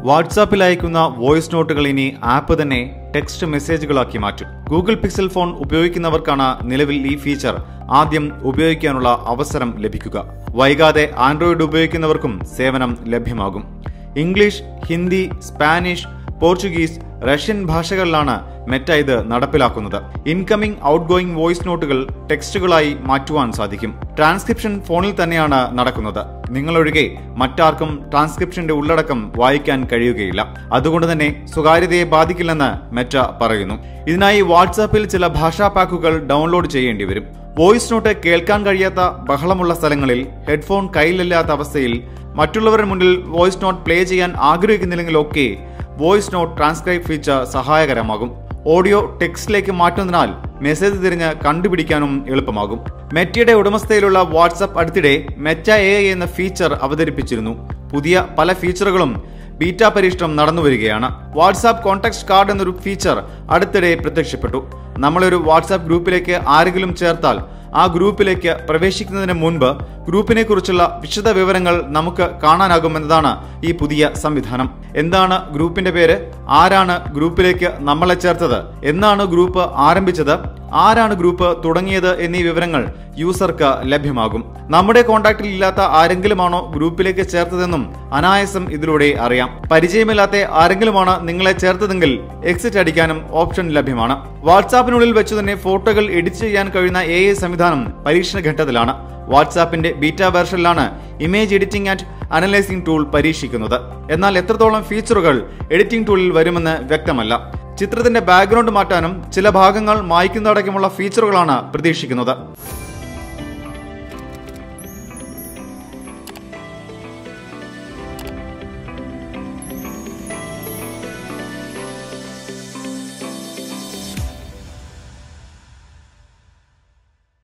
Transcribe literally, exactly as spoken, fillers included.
വാട്സാപ്പിൽ അയക്കുന്ന വോയിസ് നോട്ടുകൾ ഇനി ആപ്പ് തന്നെ ടെക്സ്റ്റ് മെസ്സേജുകളാക്കി മാറ്റും. ഗൂഗിൾ പിക്സൽ ഫോൺ ഉപയോഗിക്കുന്നവർക്കാണ് നിലവിൽ ഈ ഫീച്ചർ ആദ്യം ഉപയോഗിക്കാനുള്ള അവസരം ലഭിക്കുക. വൈകാതെ ആൻഡ്രോയിഡ് ഉപയോഗിക്കുന്നവർക്കും സേവനം ലഭ്യമാകും. English, Hindi, Spanish, Portuguese, Russian ഭാഷകളിലാണ് മെറ്റ ഇത് നടപ്പിലാക്കുന്നത്. ഇൻകമിംഗ് ഔട്ട് ഗോയിങ് വോയിസ് നോട്ടുകൾ ടെക്സ്റ്റുകളായി മാറ്റുവാൻ സാധിക്കും. ട്രാൻസ്ക്രിപ്ഷൻ ഫോണിൽ തന്നെയാണ് നടക്കുന്നത്. നിങ്ങളൊഴികെ മറ്റാർക്കും ട്രാൻസ്ക്രിപ്ഷന്റെ ഉള്ളടക്കം വായിക്കാൻ കഴിയുകയില്ല. അതുകൊണ്ട് തന്നെ സ്വകാര്യതയെ ബാധിക്കില്ലെന്ന് മെറ്റ പറയുന്നു. ഇതിനായി വാട്സാപ്പിൽ ചില ഭാഷാ പാക്കുകൾ ഡൗൺലോഡ് ചെയ്യേണ്ടി വരും. വോയിസ് നോട്ട് കേൾക്കാൻ കഴിയാത്ത ബഹളമുള്ള സ്ഥലങ്ങളിൽ, ഹെഡ്ഫോൺ കയ്യിലില്ലാത്ത അവസ്ഥയിൽ, മറ്റുള്ളവരുടെ മുന്നിൽ വോയിസ് നോട്ട് പ്ലേ ചെയ്യാൻ ആഗ്രഹിക്കുന്നില്ലെങ്കിലൊക്കെ വോയിസ് നോട്ട് ട്രാൻസ്ക്രൈബ് ഫീച്ചർ സഹായകരമാകും. ഓഡിയോ ടെക്സ്റ്റിലേക്ക് മാറ്റുന്നതിനാൽ മെസ്സേജ് തിരിഞ്ഞ് കണ്ടുപിടിക്കാനും എളുപ്പമാകും. മെറ്റയുടെ ഉടമസ്ഥയിലുള്ള വാട്സാപ്പ് അടുത്തിടെ മെറ്റ എ ഐ എന്ന ഫീച്ചർ അവതരിപ്പിച്ചിരുന്നു. പുതിയ പല ഫീച്ചറുകളും ബീറ്റ പരീക്ഷണം നടന്നുവരികയാണ്. വാട്സാപ്പ് കോൺടാക്ട് കാർഡ് എന്നൊരു ഫീച്ചർ അടുത്തിടെ പ്രത്യക്ഷപ്പെട്ടു. നമ്മളൊരു വാട്സാപ്പ് ഗ്രൂപ്പിലേക്ക് ആരെങ്കിലും ചേർത്താൽ ആ ഗ്രൂപ്പിലേക്ക് പ്രവേശിക്കുന്നതിന് മുൻപ് ഗ്രൂപ്പിനെ കുറിച്ചുള്ള വിശദ വിവരങ്ങൾ നമുക്ക് കാണാനാകുമെന്നതാണ് ഈ പുതിയ സംവിധാനം. എന്താണ് ഗ്രൂപ്പിന്റെ പേര്, ആരാണ് ഗ്രൂപ്പിലേക്ക് നമ്മളെ ചേർത്തത്, എന്നാണ് ഗ്രൂപ്പ് ആരംഭിച്ചത്, ആരാണ് ഗ്രൂപ്പ് തുടങ്ങിയത് എന്നീ വിവരങ്ങൾ യൂസർക്ക് ലഭ്യമാകും. നമ്മുടെ കോൺടാക്റ്റിൽ ഇല്ലാത്ത ആരെങ്കിലുമാണോ ഗ്രൂപ്പിലേക്ക് ചേർത്തതെന്നും അനായാസം ഇതിലൂടെ അറിയാം. പരിചയമില്ലാത്ത ആരെങ്കിലുമാണ് നിങ്ങളെ ചേർത്തതെങ്കിൽ എക്സിറ്റ് അടിക്കാനും ഓപ്ഷൻ ലഭ്യമാണ്. വാട്സാപ്പിനുള്ളിൽ വെച്ച് തന്നെ ഫോട്ടോകൾ എഡിറ്റ് ചെയ്യാൻ കഴിയുന്ന എ ഐ സംവിധാനം പരീക്ഷണ ഘട്ടത്തിലാണ്. വാട്സാപ്പിന്റെ ബീറ്റ വെർഷനിലാണ് image editing and analysing tool പരീക്ഷിക്കുന്നത്. എന്നാൽ എത്രത്തോളം ഫീച്ചറുകൾ എഡിറ്റിംഗ് ടൂളിൽ വരുമെന്ന് വ്യക്തമല്ല. ചിത്രത്തിന്റെ ബാക്ക്ഗ്രൗണ്ട് മാറ്റാനും ചില ഭാഗങ്ങൾ മായ്ക്കുന്നതടക്കമുള്ള ഫീച്ചറുകളാണ് പ്രതീക്ഷിക്കുന്നത്.